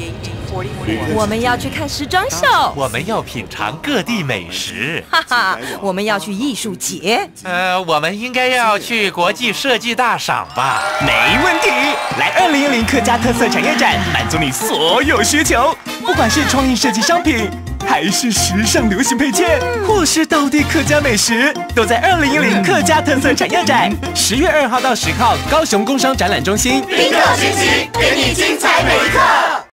我们要去看时装秀， 我们要品尝各地美食， 哈哈，我们要去艺术节， 我们应该要去国际设计大赏吧？ 没问题，来2010客家特色产业展，满足你所有需求，不管是创意设计商品，还是时尚流行配件，或是道地客家美食，都在2010客家特色产业展，10月2号到10号，高雄工商展览中心， 宾客云集，给你精彩每一刻。